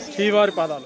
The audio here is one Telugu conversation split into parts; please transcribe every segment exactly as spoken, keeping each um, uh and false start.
శ్రీవారి పాదాలు.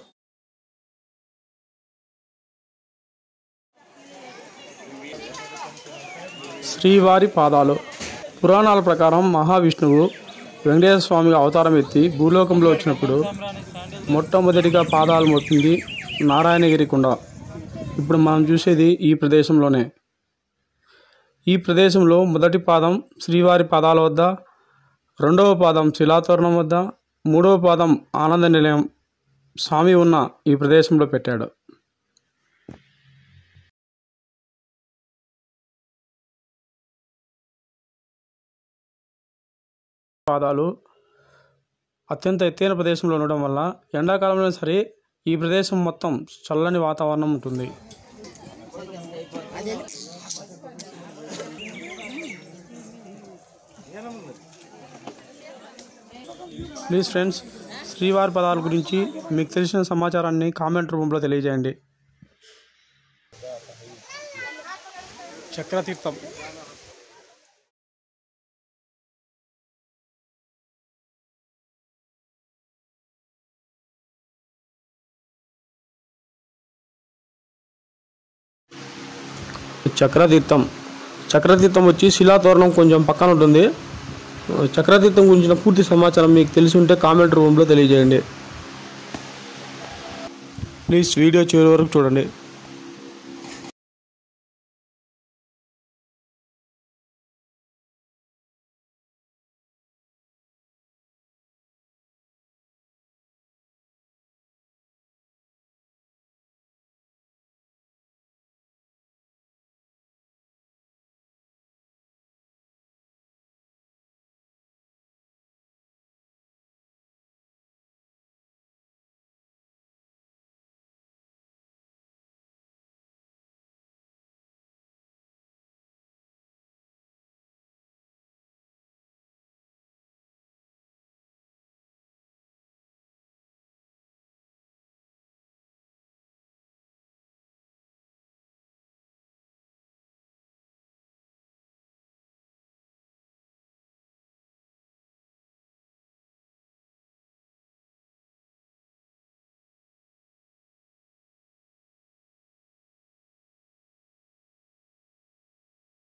శ్రీవారి పాదాలు. పురాణాల ప్రకారం మహావిష్ణువు వెంకటేశ్వర స్వామిగా అవతారం ఎత్తి భూలోకంలో వచ్చినప్పుడు మొట్టమొదటిగా పాదాలు మోపింది నారాయణగిరి కొండ. ఇప్పుడు మనం చూసేది ఈ ప్రదేశంలోనే. ఈ ప్రదేశంలో మొదటి పాదం శ్రీవారి పాదాల వద్ద, రెండవ పాదం శిలాతోరణం వద్ద, మూడవ పాదం ఆనంద నిలయం స్వామి ఉన్న ఈ ప్రదేశంలో పెట్టాడు. పాదాలు అత్యంత ఎత్తైన ప్రదేశంలో ఉండడం వల్ల ఎండాకాలంలో సరే ఈ ప్రదేశం మొత్తం చల్లని వాతావరణం ఉంటుంది. ప్లీజ్ ఫ్రెండ్స్, శ్రీవారి పదాల గురించి మీకు తెలిసిన సమాచారాన్ని కామెంట్ రూపంలో తెలియజేయండి. చక్రతీర్థం. చక్రతీర్థం చక్రతీర్థం వచ్చి శిలాతోరణం కొంచెం పక్కన ఉంటుంది. చక్రతీర్థం గురించిన పూర్తి సమాచారం మీకు తెలిసి ఉంటే కామెంట్ రూపంలో తెలియజేయండి. ప్లీజ్ వీడియో చివరి వరకు చూడండి.